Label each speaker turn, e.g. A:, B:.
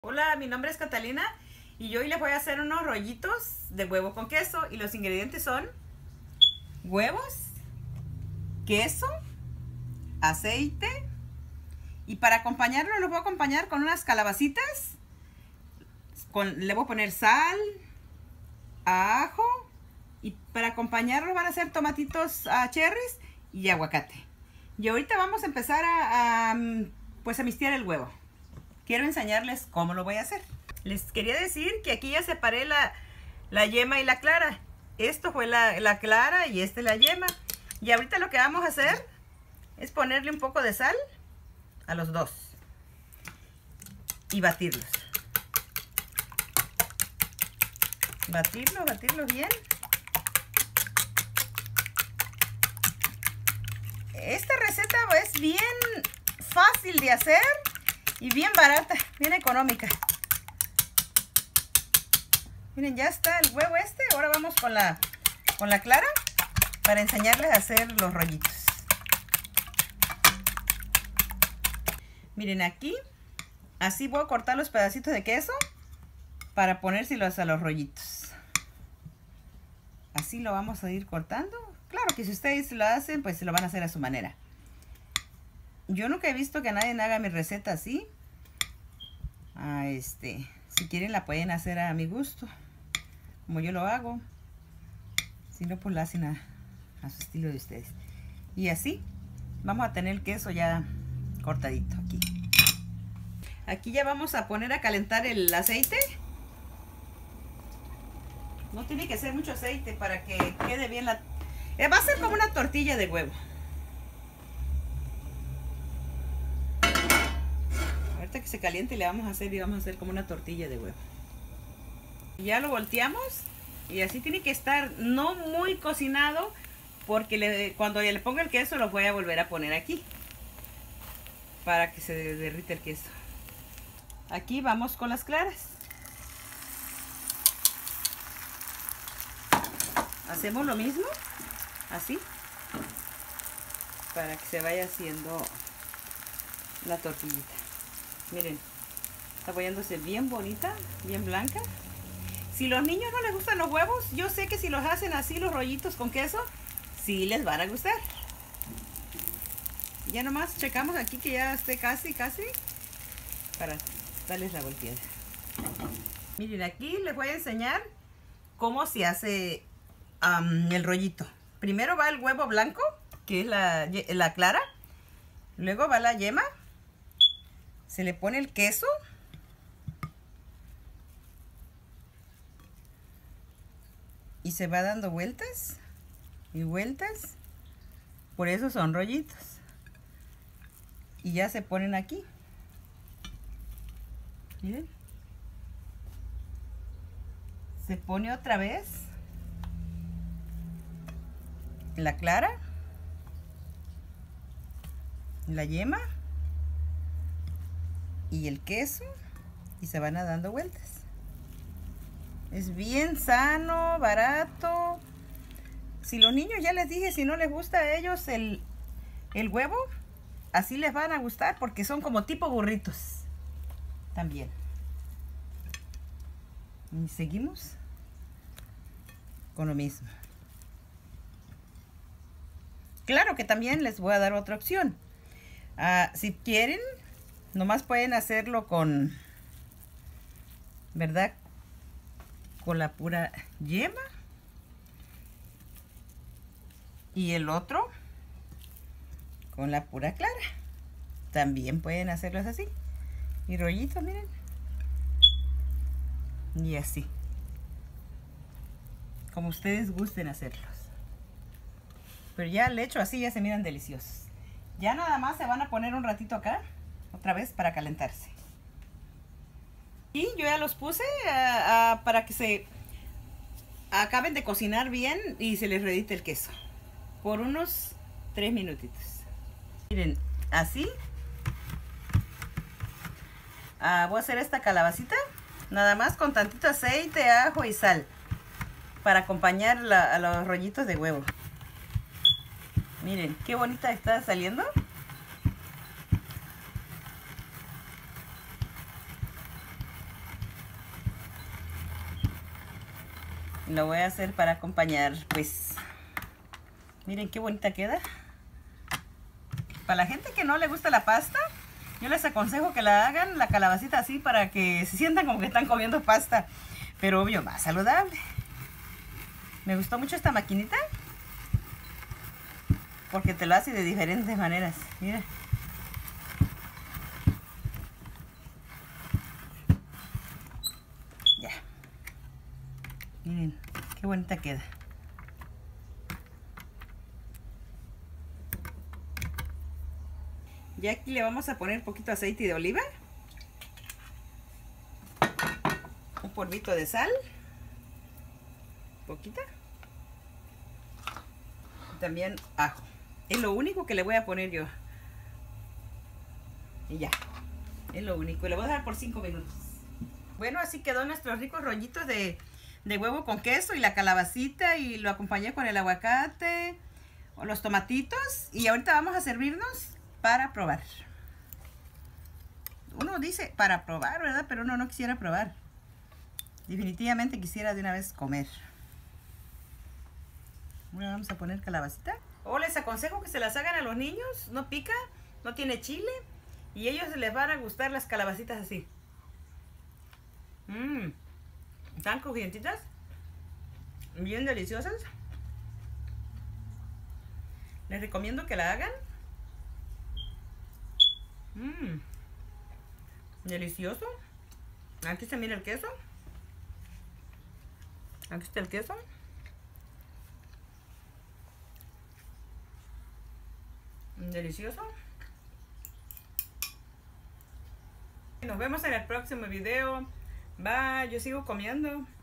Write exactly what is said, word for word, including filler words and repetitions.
A: Hola, mi nombre es Catalina y hoy les voy a hacer unos rollitos de huevo con queso y los ingredientes son huevos, queso, aceite y para acompañarlo los voy a acompañar con unas calabacitas, con, le voy a poner sal, ajo y para acompañarlo van a ser tomatitos uh, cherries y aguacate. Y ahorita vamos a empezar a, a pues a mistear el huevo. Quiero enseñarles cómo lo voy a hacer. Les quería decir que aquí ya separé la, la yema y la clara. Esto fue la, la clara y esta es la yema. Y ahorita lo que vamos a hacer es ponerle un poco de sal a los dos y batirlos. Batirlos, batirlos bien. Esta receta es bien fácil de hacer y bien barata, bien económica. Miren, ya está el huevo este. Ahora vamos con la, con la clara para enseñarles a hacer los rollitos. Miren aquí, así voy a cortar los pedacitos de queso para ponérselos a los rollitos. Así lo vamos a ir cortando. Claro que si ustedes lo hacen, pues lo van a hacer a su manera. Yo nunca he visto que nadie haga mi receta así. Ah, este, si quieren la pueden hacer a mi gusto, como yo lo hago. Si no, pues la hacen a, a su estilo de ustedes. Y así vamos a tener el queso ya cortadito aquí. Aquí ya vamos a poner a calentar el aceite. No tiene que ser mucho aceite para que quede bien la... Eh, va a ser como una tortilla de huevo. Que se caliente le vamos a hacer y vamos a hacer como una tortilla de huevo. Y ya lo volteamos y así tiene que estar no muy cocinado porque le, cuando ya le ponga el queso lo voy a volver a poner aquí para que se derrite el queso. Aquí vamos con las claras. Hacemos lo mismo así para que se vaya haciendo la tortillita. Miren, está poniéndose bien bonita, bien blanca. Si los niños no les gustan los huevos, yo sé que si los hacen así, los rollitos con queso, sí les van a gustar. Ya nomás checamos aquí que ya esté casi, casi, para darles la volteada. Miren, aquí les voy a enseñar cómo se hace um, el rollito. Primero va el huevo blanco, que es la, la clara. Luego va la yema. Se le pone el queso. Y se va dando vueltas y vueltas. Por eso son rollitos. Y ya se ponen aquí. Miren. Se pone otra vez la clara, la yema y el queso y se van a dando vueltas. Es bien sano, barato. Si los niños, ya les dije, si no les gusta a ellos el, el huevo, así les van a gustar porque son como tipo burritos también. Y seguimos con lo mismo. Claro que también les voy a dar otra opción. Uh, si quieren, nomás pueden hacerlo con, ¿verdad? Con la pura yema. Y el otro con la pura clara. También pueden hacerlos así. Y rollitos, miren. Y así. Como ustedes gusten hacerlos. Pero ya el hecho así ya se miran deliciosos. Ya nada más se van a poner un ratito acá. Otra vez para calentarse. Y yo ya los puse uh, uh, para que se acaben de cocinar bien y se les redite el queso. Por unos tres minutitos. Miren, así. Uh, voy a hacer esta calabacita. Nada más con tantito aceite, ajo y sal. Para acompañar la, a los rollitos de huevo. Miren, qué bonita está saliendo. Lo voy a hacer para acompañar, pues. Miren qué bonita queda. Para la gente que no le gusta la pasta, yo les aconsejo que la hagan la calabacita así para que se sientan como que están comiendo pasta. Pero obvio, más saludable. Me gustó mucho esta maquinita porque te lo hace de diferentes maneras. Mira. Ya. Miren, qué bonita queda. Y aquí le vamos a poner un poquito de aceite de oliva. Un polvito de sal. Poquita. Y también ajo. Es lo único que le voy a poner yo. Y ya. Es lo único. Y le voy a dejar por cinco minutos. Bueno, así quedó nuestros ricos rollitos de, de huevo con queso y la calabacita. Y lo acompañé con el aguacate. O los tomatitos. Y ahorita vamos a servirnos para probar. Uno dice para probar, ¿verdad? Pero uno no quisiera probar. Definitivamente quisiera de una vez comer. Bueno, vamos a poner calabacita. O les aconsejo que se las hagan a los niños. No pica, no tiene chile. Y a ellos les van a gustar las calabacitas así. Mmm. Están crujientitas. Bien deliciosas. Les recomiendo que la hagan. Mmm. Delicioso. Aquí está, mira el queso. Aquí está el queso. Delicioso. Nos vemos en el próximo video. Bye. Yo sigo comiendo.